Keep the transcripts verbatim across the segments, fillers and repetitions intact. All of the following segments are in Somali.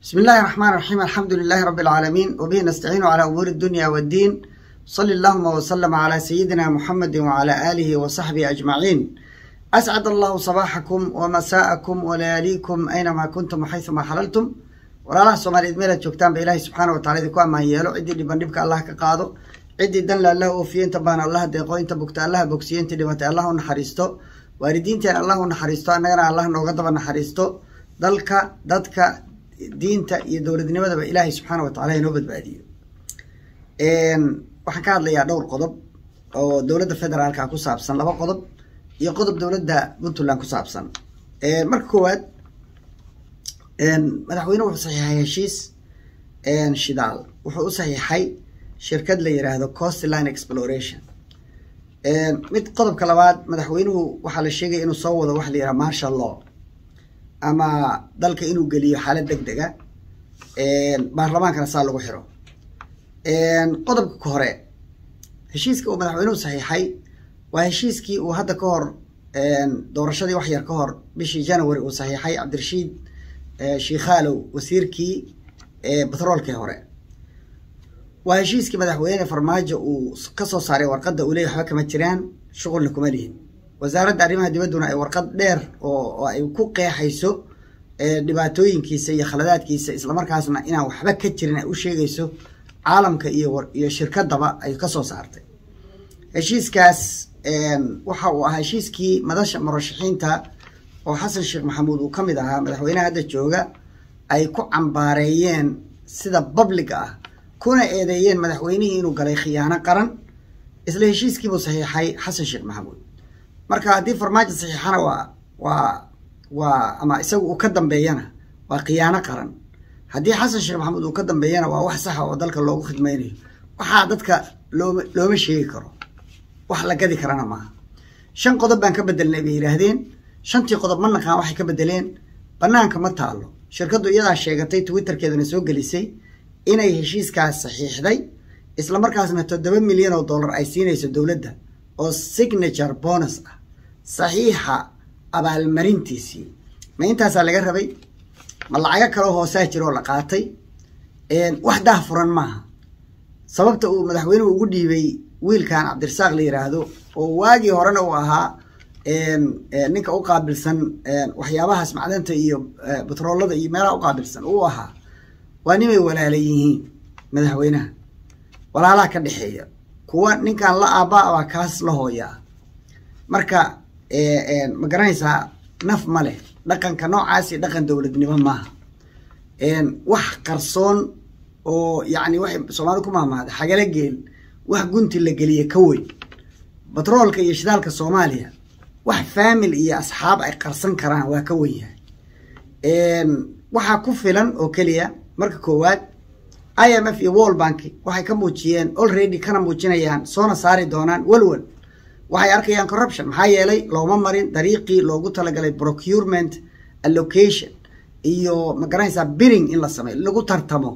بسم الله الرحمن الرحيم. الحمد لله رب العالمين وبه نستعين على أمور الدنيا والدين. صلى اللهم وسلم على سيدنا محمد وعلى آله وصحبه أجمعين. أسعد الله صباحكم ومساءكم ولياليكم أينما كنتم وحيثما حللتم. ولا الله سومالي إدميلة جوكتان بإلهي سبحانه وتعالى ديكوان ما يالو عدي اللي بنبك الله كقاضو عدي دن الله وفيين تبان الله ديقوين تبكت الله بكسيين تلمت الله نحريستو واردين تان الله نحريستو أننا الله نغضب نحريستو دلك ددك diinta iyo dawladnimadaba ilaahay subxaanahu wa ta'aala inoo badbaadiyo. een waxaan ka hadlayaa dhowr qodob oo dawladda federaalka ku saabsan, laba qodob iyo qodob dawladda Puntland ku saabsan. ee marka koowaad een madaxweynuhu wuxuu saxiixay heshiis een shidaal wuxuu u saxiixay shirkad la yiraahdo Coastline Exploration. een mid qodobka labaad madaxweynuhu waxa la sheegay inuu soo wado wax la yiraahdo martial law ama dalka inuu geliyo xaalad degdeg ah een baarlamaankana saa lagu xiro. een qodobka hore heshiiska uu madaxweynuhu saxiixay waa heshiiskii uu hadda ka hor een doorashadii wax yar ka hor bishii January uu saxiixay Cabdirashiid Shiikhaalow wasiirkii ee batroolka hore. waa heshiiskii madaxweyne Farmaajo uu ka soo saaray warqadda uu leeyahay waxba kama jiraan shughulna kuma lihin. wasaaradda arrimaha dibadduna ay warqad dheer oo ay ku qeexayso ee dhibaatooyinkiisa iyo khaladaadkiisa isla markaasna inaan waxba ka jirin ay u sheegayso caalamka iyo iyo shirkadaba ay ka soo saartay. heshiiskaas een waxa uu ahaa heshiiskii madasha murashaxiinta oo Xasan Sheekh Maxamuud uu kamid ahaa madaxweynaha hadda jooga ay ku cambaareeyeen sida public ah kuna eedeeyeen madaxweynihii inuu galay khiyaano qaran. isla heshiiskii buu saxiixay Xasan Sheekh Maxamuud. marka haddii Farmaajo saxiixana waa waa waa ama isagu uu ka dambeeyana waa khiyaano qaran. haddii Xasan Sheekh Maxamuud uu ka dambeeyana waa wax sax ah oo dalka loogu khidmaynayo. waxaa dadka looma looma sheegi karo wax la gadi karana maaha. shan qodob baan ka bedelnay bay yiraahdeen. shantii qodob ma naqaan waxay ka bedeleen banaanka ma taalo. shirkadu iyadaa sheegatay Twitterkeedana soo gelisay inay heshiiskaas saxiixday isla markaasna toddoba milyan oo dollar ay siinayso dawladda oo signature bonus ah saxiixa abaalmarintiisii. ma intaasaa laga rabay? ma lacaga kale hoosaa jiro oo la qaatay? een wax daahfuran maaha. sababta uu madaxweynuhu ugu dhiibay wiilkan Cabdirasaaq la yiraahdo oo waagii horena uu ahaa een ninka u qaabilsan waxyaabahaas macdanta iyo batroolada iyo meelaha u qaabilsan uu ahaa waa nimay walaalayihiin madaxweynaha walaalaha ka dhaxeeya kuwa ninkan la aabaa waa kaas la hooyaa. marka ee ma garanaysaa naf ma leh dhaqanka noocaasi dhaqan dawladnimo maaha. een wax qarsoon oo yaani wax Soomaalidu ku maamaada xagala geel wax gunti la galiye ka weyn batroolka iyo shidaalka Soomaaliya wax family iyo asxaab ay qarsan karaan waa ka weyn yahay. een waxa ku filan oo kaliya marka koowaad I M F iyo World Bank waxay ka muujiyeen already kana muujinayaan soona saari doonaan walwal. waxay arkayaan corruption maxaa yeelay looma marin dariiqii loogu talagalay procurement allocation iyo ma garanaysaa bidding in la sameeyo lagu tartamo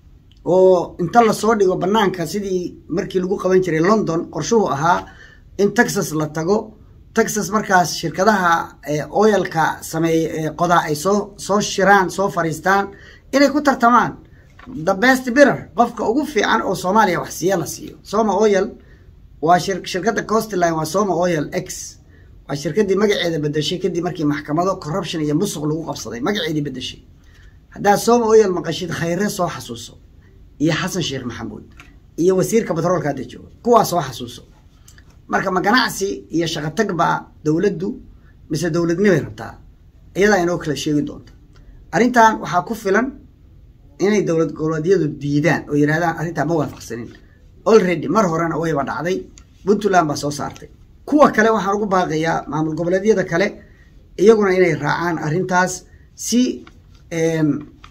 oo inta la soo dhigo banaanka sidii markii lagu qaban jiray London qorshuhu ahaa in Texas la tago. Texas markaas shirkadaha oilka sameey qoda ay soo soo shiraan soo fariistaan inay ku tartamaan the best bidder qofka ugu fiican oo Soomaaliya wax siiya la siiyo. Soma Oil waa shirkadda Coastline waa Soma Oil X waa shirkaddii magaceeda bedeshay kadib markii maxkamado corruption iyo musuq lagu qabsaday magaceedii bedeshay. hadda Soma Oil maqashid khayre soo xasuuso iyo Xasan Sheekh Maxamuud iyo wasiirka batroolka hadda jooga kuwaas soo xasuuso. marka ma ganacsi iyo shaqo tagba dawladdu mise dawladnimo rabtaa iyada inoo kala sheegi doonto. arrintan waxaa ku filan inay dawlad goboleedyadu diidaan oo yiraahdaan arrinta ma waafaqsanin. already mar horena wayba dhacday Puntland ba soo saartay. kuwa kale waxaan ugu baaqayaa maamul goboleedyada kale iyaguna inay raacaan arrintaas si een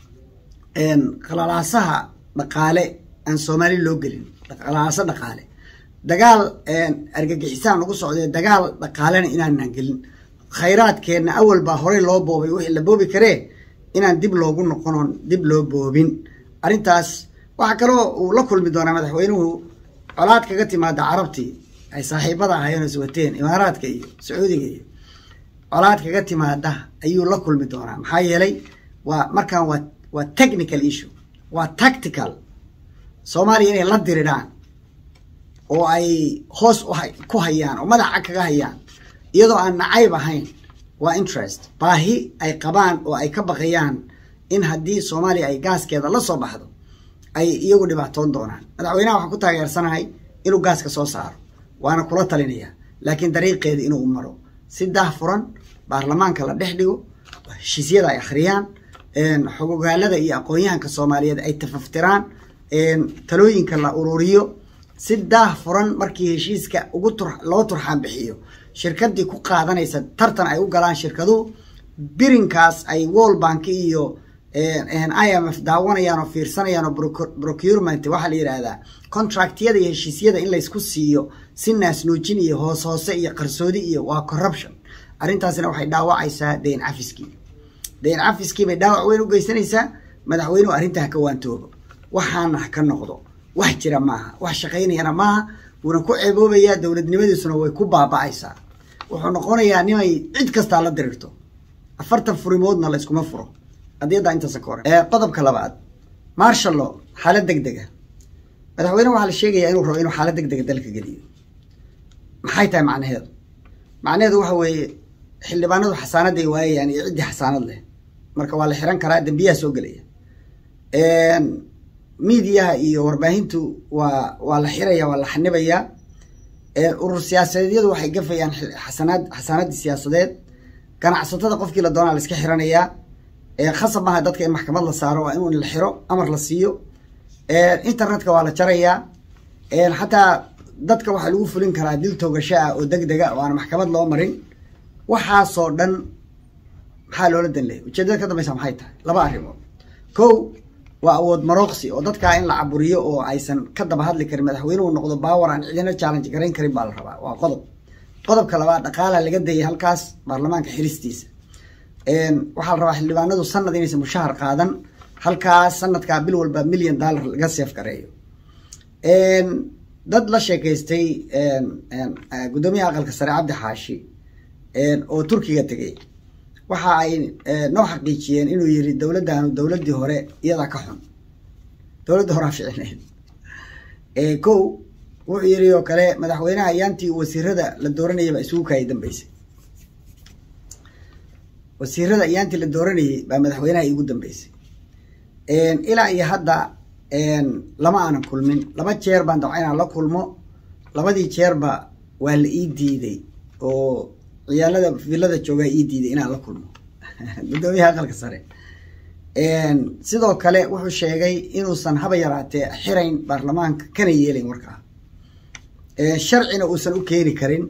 een qalalaasaha dhaqaale aan Soomaali loo gelin. qalaalaasa dhaqaale dagaal een argagixisaan ugu socday dagaal dhaqaalena inaan gelin. khayraadkeena awal ba hore loo boobay wixii la boobi karee inaan dib loogu noqonon dib loo boobin. arrintaas waxa kale oo uu la kulmi doonaa madaxweynuhu colaad kaga timaada carabtii ay saaxiibada ahaayeen iswateen Imaaraadka iyo Sacuudiga iyo colaad kaga timaada ayuu la kulmi doonaa maxaa yeelay waa markaan waa waa technical issue waa tactical Soomaaliya inay la diriraan oo ay hoos ku hayaan oo madaxa kaga hayaan iyadoo aan nacayb ahayn waa interest baahi ay qabaan oo ay ka baqayaan in haddii Soomaaliya ay gaaskeeda la soo baxdo ay iyagu dhibaatoon doonaan madaxweynaha waxa ku taageersanahay inuu gaaska soo saaro waana kula talinaya laakiin dariiqeeda inuu maro si daahfuran baarlamaanka la dhex dhigo heshiisyada ay akhriyaan een xogogaalada iyo aqoonyahanka Soomaaliyeed ay tafaftiraan een talooyinka la ururiyo si daahfuran markii heshiiska ugu tur loo turxaan bixiyo shirkadii ku qaadanaysa tartan ay u galaan shirkadu birinkaas ay World Bank iyo een I M F daawanayaan oo fiirsanayaan oo procurement waxa la yiraahdaa contractyada iyo heshiisyada in la isku siiyo si naas nuujin iyo hoos hoose iyo qarsoodi iyo waa corruption arintaasina waxay dhaawacaysaa deyn cafiskii deyn cafiskii bay dhaawac weyn u geysanaysaa madaxweynuhu arinta ka waantoobo waxaana ka noqdo wax jira maaha wax shaqeynayana maaha wuuna ku ceeboobaya dawladnimadiisuna way ku baaba'aysaa wuxuu noqonayaa nimay cid kasta la dirirto afartan furimoodna la iskuma furo adiyada inta sakor ee qodobka labaad marshal law xaalad degdega madaxweynuhu waxa la sheegayaa inuu rabo inuu xaalad degdega dalka geliyo maxay tahay macnaheedu macnaheedu waxa weeye xildhibaanadu xasaanaday waayaan iyo cidii xasaanad leh marka waa la xiran karaa dambiyaha soo galaya een media iyo warbaahintu waa waa la xiraya waa la xanibaya ee urur siyaasadeedu waxay gafayaan xasanad xasanad siyaasadeed ganacsatada qofkii la doonaa la iska xiranaya ee khasab ma dadka in maxkamad la saaro waa inuu la xiro amar la siiyo ee internetka waa la jaraya ee xataa dadka waxa lagu fulin karaa dil toogasho ah oo degdeg ah oo aan maxkamad loo marin waxa soo dhan maxaa loo ladan leeyahay ujeedada ka dambaysa maxay tahay laba arrimood kow waa awood marooqsi oo dadka in la caburiyo oo aysan ka daba hadli karin madaxweynuhu noqdo power aan cidina challenge gareyn karin baa la rabaa waa qodob qodobka labaad dhaqaale laga deeyay halkaas baarlamaanka xiristiisa een waxa la rabaa xildhibaanadu sanad inaysan mushahar qaadan halkaas sanadka bil walba million dollar laga save gareeyo een dad la sheekaystay een een gudoomiyaha aqalka sare Cabdi Xaashi een oo Turkiga tagay waxa ay noo xaqiijiyeen inuu yiri dawladdaanu dawladii hore iyada ka xun dawladda hore ficneed ee ko wuxuu yiri oo kale madaxweynaha yaantii wasiirada la dooranayay ba isugu kay dambeysay wasiirada yaantii la dooranayay ba madaxweynaha igu dambeysay een ilaa iyo hadda een lama aanan kulmin laba jeer baan dacayna la kulmo labadii jeerba waa la ii diiday oo ciyaalada villada jooga ii diiday inaan la kulmo gudoomiyaha aqalka sare een sidoo kale wuxuu sheegay inuusan haba yaraatee xirayn baarlamaanka kana yeelin warka ee sharcina uusan u keeni karin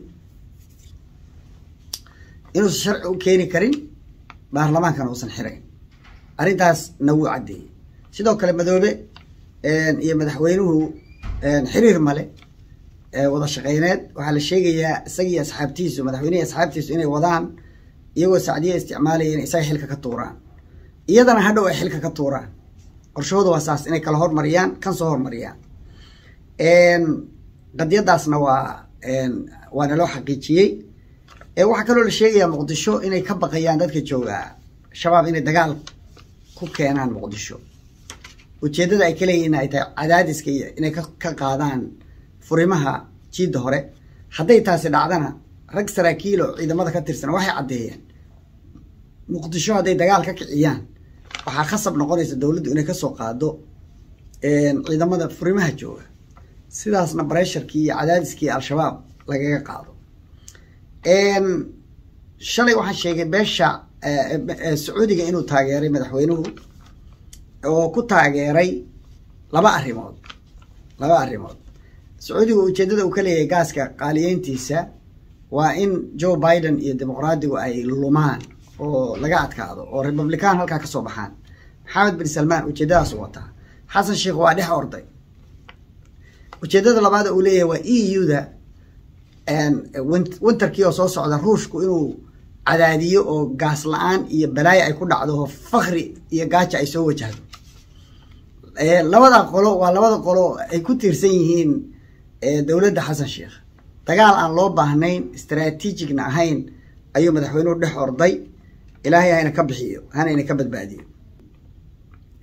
inuu sharci u keeni karin baarlamaankana uusan xirayn arintaas nagu cadeeyay sidoo kale madoobe een iyo madaxweynuhu een xiriir male ee wada shaqeyneed waxa la sheegayaa isaga asxaabtiisu madaxweynaha asxaabtiisu inay wadaan iyagoo Saacadiya isticmaalayeen isaga xilka ka tuuraan iyadana hadhow ay xilka ka tuuraan qorshoodu waa saas inay kala hormariyaan kan soo hormariyaan een qadiyadaasna waa een waana loo xaqiijiyay ee waxa kale oo la sheegayaa Muqdisho inay ka baqayaan dadka jooga shabaab inay dagaal ku keenaan Muqdisho ujeedada ay kale inay tahay cadaadiska inay ka qaadaan furimaha jiida hore haday taasi dhacdana rag saraakiil oo ciidamada ka tirsan waxay cadeeyeen Muqdisho haday dagaal ka kiciyaan waxa khasab noqonaysa dawladdu inay ka soo qaado een ciidamada furimaha jooga sidaasna pressure-kii iyo cadaadiskii al-shabaab lagaga qaado een shalay waxaan sheegay beesha Sacuudiga inuu taageeray madaxweynuhu oo ku taageeray laba arrimood laba arrimood Sacuudiga ujeedada uu ka leeyahay gaaska qaaliyeyntiisa waa in Joe Biden iyo dimuqraadigu ay lumaan oo laga adkaado oo Republican halka ka soo baxaan Mohammed bin Salman ujeedadaas wata Xasan Sheikh waa dhex orday ujeedada labaad uu leeyahay waa E U-da and winterkii oo soo socda Ruushku inuu cadaadiyo oo gaas la'aan iyo balaayo ay ku dhacdo oo fakhri iyo gaajo ay soo wajahdo ee labada qolo waa labada qolo ay ku tiirsan yihiin ee dawladda Xasan Sheikh dagaal aan loo baahnayn istaraatiijigna ahayn ayuu madaxweynuhu dhex orday ilaahay ayna ka bixiyo hana ina ka badbaadiyo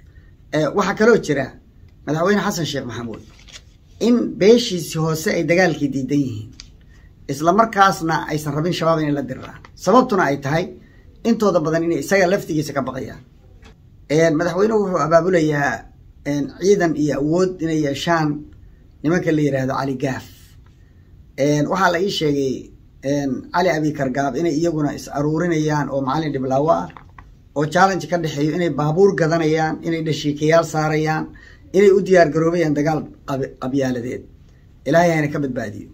waxaa kaloo jira madaxweyne xasan sheekh maxamuud in beeshiisi hoose ay dagaalkii diidan yihiin isla markaasna aysan rabin shabaab inay la diraan sababtuna ay tahay intooda badan inay isaga laftigiisa ka baqayaan madaxweynuhu wuxuu abaabulayaa ciidan iyo awood inay yeeshaan nimanka la yiraahdo cali gaaf waxaa la ii sheegay cali abikar gaab inay iyaguna is aruurinayaan oo macalin dhiblaawo ah oo challenge ka dhaxeeyo inay baabuur gadanayaan inay dhashiikayaal saarayaan inay u diyaar garoobayaan dagaal qabyaaladeed ilaahay hayna ka badbaadiyo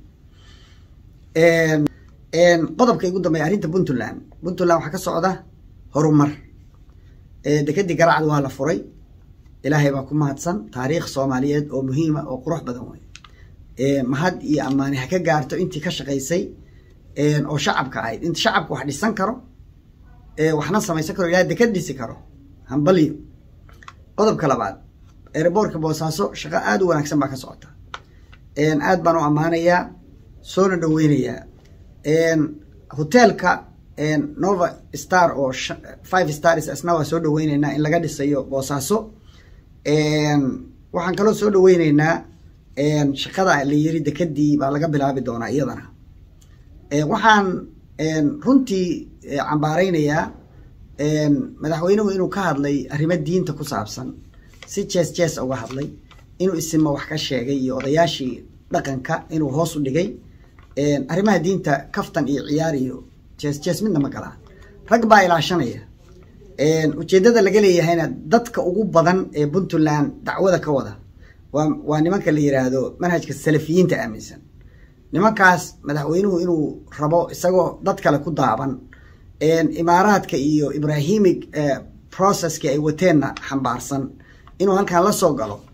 qodobka ugu dambeeya arrinta puntland puntland waxaa ka socda horumar dekadii garacad waa la furay ilaahay baa ku mahadsan taariikh soomaaliyeed oo muhiima oo qurux badan wey mahad iyo ammaani ha ka gaarto intii ka shaqaysay oo shacabka ahayd inta shacabka wax dhisan karo waxna samaysan karo ilaahay dekad dhisi karo hambaliyo qodobka labaad airboortka boosaaso shaqo aad u wanaagsan baa ka socota aad baan u ammaanayaa soona dhaweynayaa hoteelka nova star oo five stars asna waa soo dhaweyneynaa in laga dhisayo boosaaso waxaan kaloo soo dhaweyneynaa shaqada la yiri dekadii baa laga bilaabi doonaa iyadana waxaan runtii cambaaraynayaa madaxweynuhu inuu ka hadlay arrimo diinta ku saabsan si jees jees uga hadlay inuu isima wax ka sheegay iyo odayaashii dhaqanka inuu hoos u dhigay arrimaha diinta kaftan iyo ciyaar iyo jees jees midna ma galaan rag baa ilaashanaya ujeedada laga leeyahayna dadka ugu badan ee puntland dacwada ka wada waa waa nimanka la yiraahdo manhajka salafiyiinta aaminsan nimankaas madaxweynuhu inuu rabo isagoo dad kale ku daaban imaaraadka iyo ibrahimic processki ay wateenna xambaarsan inuu halkan la soo galo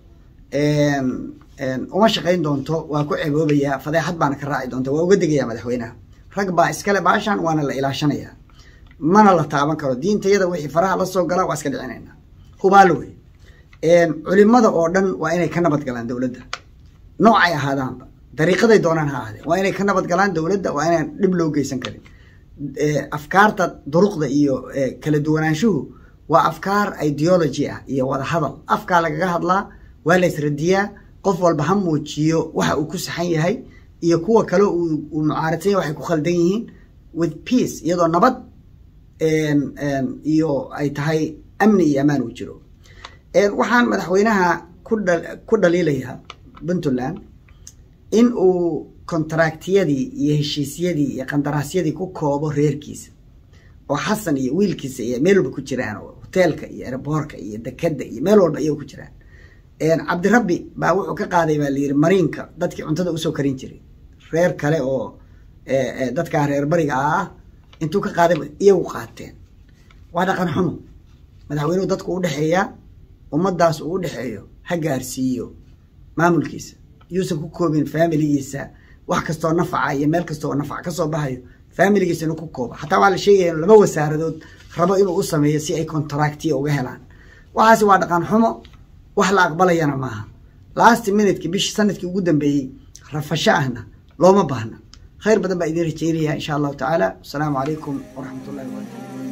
uma shaqayn doonto waa ku ceeboobayaa fadeexad baana ka raaci doonta waa uga degayaa madaxweynaha rag baa iskale baashan waana la ilaashanayaa mana la taaban karo diintayada wixii faraha la soo gala waa iska dhicinaynaa hubaalo wey culimada oo dhan waa inay ka nabad galaan dowladda noocay ahaadaanba dariiqaday doonaan ha ahaadeen waa inay ka nabad galaan dowladda waa inaan dhib loo geysan karin afkaarta duruqda iyo kala duwanaanshuhu waa afkaar ideology ah iyo wada hadal afkaa lagaga hadlaa waa la isradiyaa qof walba ha muujiyo waxa uu ku saxan yahay iyo kuwa kale uu mucaaradsan yahay waxay ku khaldan yihiin with peace iyadoo nabad iyo ay tahay amni iyo amaan uu jiro waxaan madaxweynaha ku dhaliilayaa puntland in uu kontraktiyadii iyo heshiisyadii iyo qandaraasyadii ku koobo reerkiisa oo xasan iyo wiilkiisa iyo meel walba ku jiraan oo hoteelka iyo airboortka iyo dekada iyo meel walba ayay ku jiraan cabdirabbi baa wuxuu ka qaaday baa la yiri mariinka dadkii cuntada usoo karin jiray reer kale oo dadka reer bariga ah intuu ka qaaday iyagu qaateen waa dhaqan xumo madaxweynuhu dadku u dhaxeeya ummadaas uu u dhaxeeyo ha gaarsiiyo maamulkiisa yuusan ku koobin familigiisa wax kastoo nafaca iyo meel kastoo nafac ka soo baxayo familigiisa inuu ku koobo xataa waa la sheegaya laba wasaaradood rabo inuu u sameeyo si ay contractiya uga helaan waxaasi waa dhaqan xumo wax la aqbalayana maaha last minute-ki bishi sanadkii ugu dambeeyey rafasho ahna looma baahna khayr badan baa idin rajeynaya insha allahu tacaala asalaamu calaykum waraxmatullahi wabarakatu